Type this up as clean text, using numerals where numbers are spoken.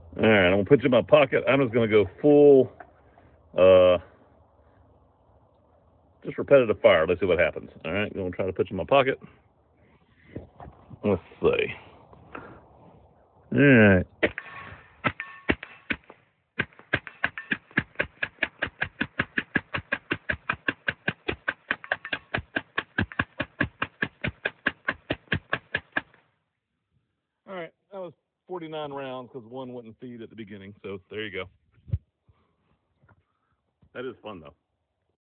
All right, I'm gonna put you in my pocket. I'm just gonna go full, just repetitive fire. Let's see what happens. All right, I'm gonna try to put you in my pocket. Let's see. All right. All right, that was 49 rounds because one wouldn't feed at the beginning. So there you go. That is fun though.